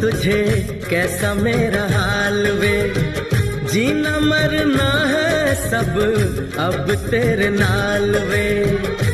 तुझे कैसा मेरा हाल वे, जीना मरना है सब अब तेरे नाल वे।